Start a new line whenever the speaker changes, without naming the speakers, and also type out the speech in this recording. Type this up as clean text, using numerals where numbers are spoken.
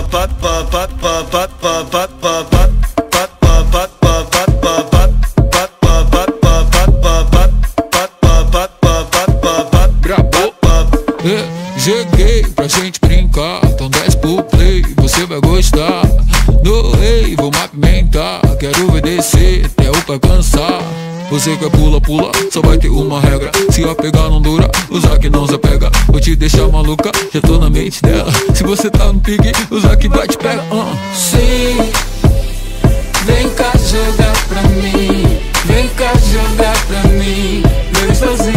Cheguei pra gente brincar, então desce pro play, você vai gostar. No rei, vou me apimentar, quero obedecer até o pai cansar. Você quer pula, pula, só vai ter uma regra. Se eu pegar não dura, usar que não se apega. Vou te deixar maluca, já tô na mente dela. Se você tá no pique, usar que vai te pega.
Sim, vem cá jogar pra mim, vem cá jogar pra mim. Vem sozinho.